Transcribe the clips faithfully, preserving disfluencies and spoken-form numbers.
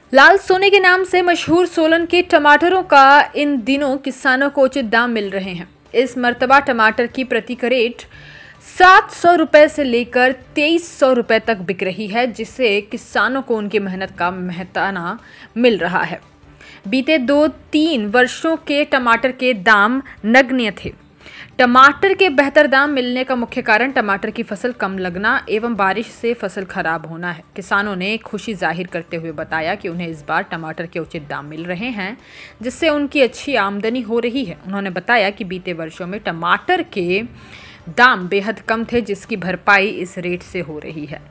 लाल सोने के नाम से मशहूर सोलन के टमाटरों का इन दिनों किसानों को उचित दाम मिल रहे हैं। इस मर्तबा टमाटर की प्रति करेट सात सौ रुपए से लेकर तेईस सौ रुपए तक बिक रही है, जिससे किसानों को उनकी मेहनत का मेहनताना मिल रहा है। बीते दो तीन वर्षों के टमाटर के दाम नगण्य थे। टमाटर के बेहतर दाम मिलने का मुख्य कारण टमाटर की फसल कम लगना एवं बारिश से फसल खराब होना है। किसानों ने खुशी जाहिर करते हुए बताया कि उन्हें इस बार टमाटर के उचित दाम मिल रहे हैं, जिससे उनकी अच्छी आमदनी हो रही है। उन्होंने बताया कि बीते वर्षों में टमाटर के दाम बेहद कम थे, जिसकी भरपाई इस रेट से हो रही है।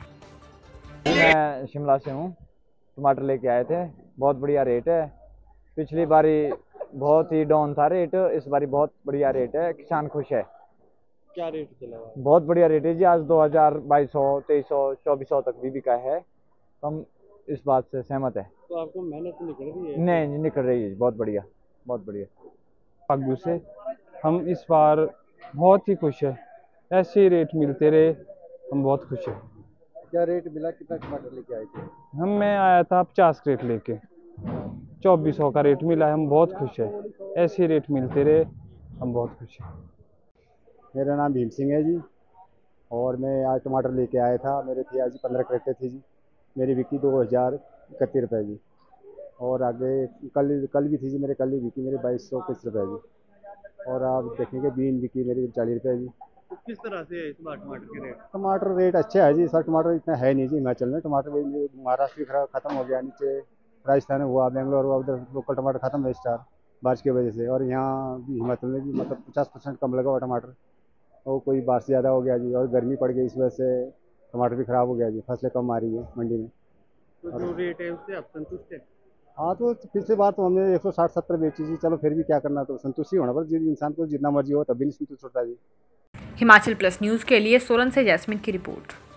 मैं शिमला से हूँ, टमाटर लेके आए थे। बहुत बढ़िया रेट है। पिछली बारी बहुत ही डाउन था रेट, इस बारी बहुत बढ़िया रेट है। किसान खुश है। क्या रेट चला हुआ है? बहुत बढ़िया रेट है जी। आज दो हजार बाईस सौ तेईस सौ चौबीस सौ तक भी बिका है। हम इस बात से सहमत है। तो आपको मेहनत निकल रही है? नहीं निकल रही है। बहुत बढ़िया, बहुत बढ़िया। फागू से हम इस बार बहुत ही खुश है। ऐसे ही रेट मिलते रहे, हम बहुत खुश है। क्या रेट मिला? कितना टमाटर लेके आए थे? हम मैं आया था पचास क्रेट लेके, चौबीस सौ का रेट मिला है। हम बहुत खुश है। ऐसे ही रेट मिलते रहे, हम बहुत खुश हैं। मेरा नाम भीम सिंह है जी, और मैं आज टमाटर लेके आया था। मेरे थे आज पंद्रह क्रेटें थी जी। मेरी बिकी दो हज़ार इकतीस रुपये जी। और आगे कल कल भी थी जी, मेरे कल ही बिकी मेरे बाईस सौ पच्चीस रुपये जी। और आप देखेंगे बीन बिकी मेरी चालीस रुपये जी। तो किस तरह से है इस बार टमाटर के रेट? टमाटर रेट अच्छा है जी। सर टमाटर इतना है नहीं जी हिमाचल में। टमाटर महाराष्ट्र भी खत्म हो गया, नीचे राजस्थान हुआ, बेंगलोर हुआ, उधर लोकल टमाटर खत्म है इस बार बारिश की वजह से। और यहाँ भी हिमाचल में भी मतलब पचास परसेंट कम लगा हुआ टमाटर। और कोई बारिश ज़्यादा हो गया जी, और गर्मी पड़ गई, इस वजह से टमाटर भी ख़राब हो गया जी। फसलें कम आ रही है मंडी में। तो जो रेट है उससे आप संतुष्ट हैं? हाँ, तो पिछली बार तो हमने एक सौ साठ सत्तर बेची जी। चलो फिर भी क्या करना, तो संतुष्टि होना पर जी। इंसान को जितना मर्जी हो तब भी नहीं संतुष्ट होता जी। हिमाचल प्लस न्यूज़ के लिए सोलन से जैस्मिन की रिपोर्ट।